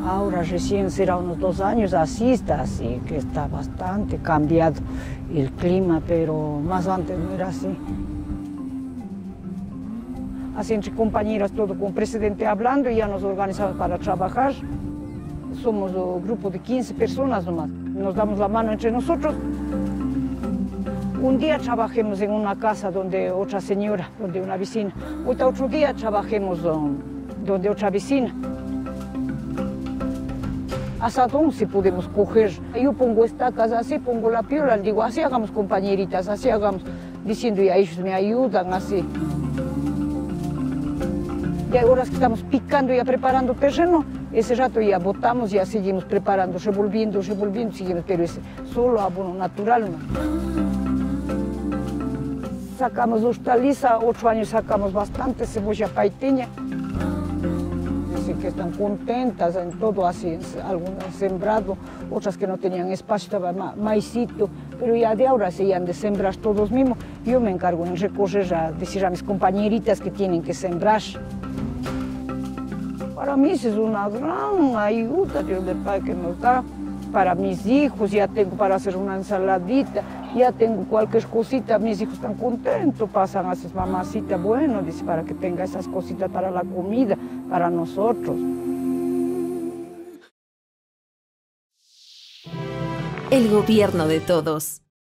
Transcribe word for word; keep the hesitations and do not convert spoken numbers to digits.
Ahora recién será unos dos años, así está, así que está bastante cambiado el clima, pero más antes no era así. Así entre compañeras, todo con el presidente hablando, y ya nos organizamos para trabajar. Somos un grupo de quince personas nomás, nos damos la mano entre nosotros. Un día trabajemos en una casa donde otra señora, donde una vecina. Otro día trabajemos donde otra vecina. Hasta once podemos coger. Yo pongo estacas así, pongo la piola, digo, así hagamos compañeritas, así hagamos, diciendo, y ellos me ayudan, así. Y ahora que estamos picando y preparando terreno, ese rato ya botamos, ya seguimos preparando, revolviendo, revolviendo, seguimos, pero es solo abono natural, ¿no? Sacamos hortaliza, ocho años sacamos bastante cebolla paiteña. Dicen que están contentas en todo, así, algunas sembrado, otras que no tenían espacio, estaba ma maicito, pero ya de ahora se han de sembrar todos mismos. Yo me encargo en recoger, a decir a mis compañeritas que tienen que sembrar. Para mí es una gran ayuda, Dios de Padre, que nos da. Para mis hijos, ya tengo para hacer una ensaladita, ya tengo cualquier cosita, mis hijos están contentos, pasan a sus mamacitas, bueno, dice, para que tenga esas cositas para la comida, para nosotros. El gobierno de todos.